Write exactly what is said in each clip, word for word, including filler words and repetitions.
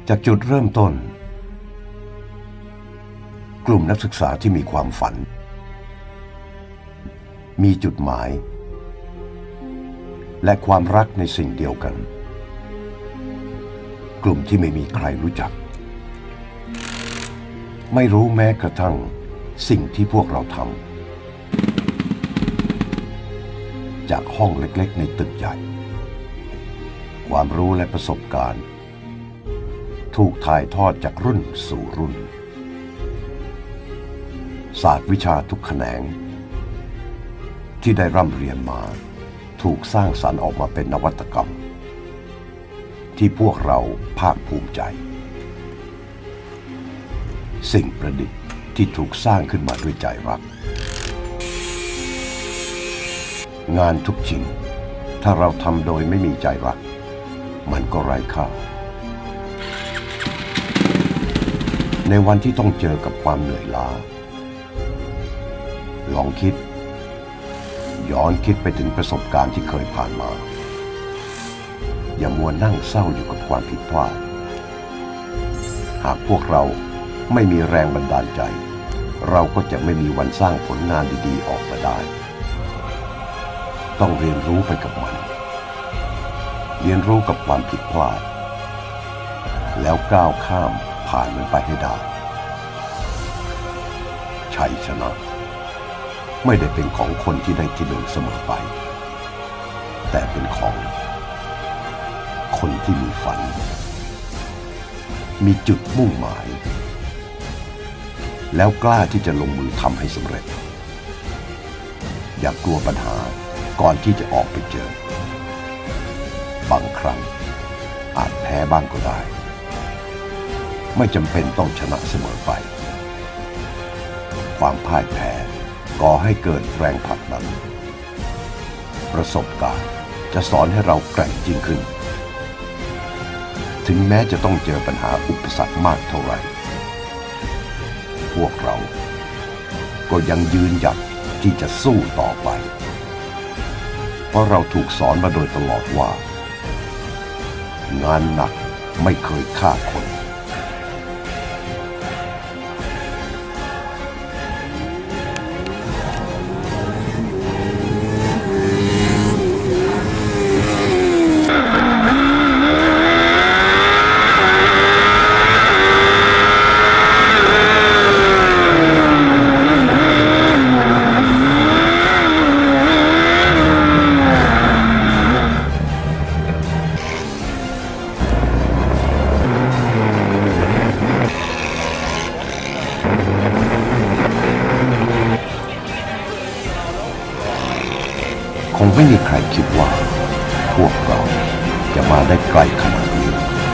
จากจุดเริ่มต้นกลุ่มนักศึกษาที่มีความฝันมีจุดหมายและความรักในสิ่งเดียวกันกลุ่มที่ไม่มีใครรู้จักไม่รู้แม้กระทั่งสิ่งที่พวกเราทำจากห้องเล็กๆในตึกใหญ่ความรู้และประสบการณ์ถูกถ่ายทอดจากรุ่นสู่รุ่นศาสตร์วิชาทุกแขนงที่ได้ร่ำเรียนมาถูกสร้างสรรค์ออกมาเป็นนวัตกรรมที่พวกเราภาคภูมิใจสิ่งประดิษฐ์ที่ถูกสร้างขึ้นมาด้วยใจรักงานทุกชิ้นถ้าเราทำโดยไม่มีใจรักมันก็ไร้ค่าในวันที่ต้องเจอกับความเหนื่อยล้าลองคิดย้อนคิดไปถึงประสบการณ์ที่เคยผ่านมาอย่ามัวนั่งเศร้าอยู่กับความผิดพลาดหากพวกเราไม่มีแรงบันดาลใจเราก็จะไม่มีวันสร้างผลงานดีๆออกมาได้ต้องเรียนรู้ไปกับมันเรียนรู้กับความผิดพลาดแล้วก้าวข้ามผ่านมันไปให้ได้ชัยชนะไม่ได้เป็นของคนที่ได้ที่หนึ่งเสมอไปแต่เป็นของคนที่มีฝันมีจุดมุ่งหมายแล้วกล้าที่จะลงมือทำให้สำเร็จอย่ากลัวปัญหาก่อนที่จะออกไปเจอบางครั้งอาจแพ้บ้างก็ได้ไม่จำเป็นต้องชนะเสมอไปความพ่ายแพ้ก่อให้เกิดแรงผลักดันประสบการณ์จะสอนให้เราแกร่งยิ่งขึ้นถึงแม้จะต้องเจอปัญหาอุปสรรคมากเท่าไหร่พวกเราก็ยังยืนหยัดที่จะสู้ต่อไปเพราะเราถูกสอนมาโดยตลอดว่างานหนักไม่เคยฆ่าคนคงไม่มีใครคิดว่าพวกเราจะมาได้ไกลขนาดนี้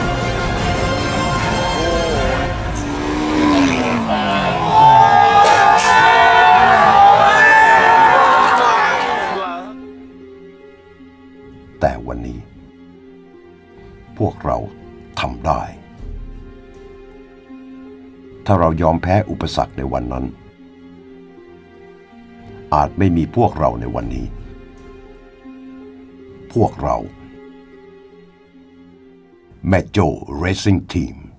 แต่วันนี้พวกเราทำได้ถ้าเรายอมแพ้อุปสรรคในวันนั้นอาจไม่มีพวกเราในวันนี้พวกเราแม่โจ้ Racing Team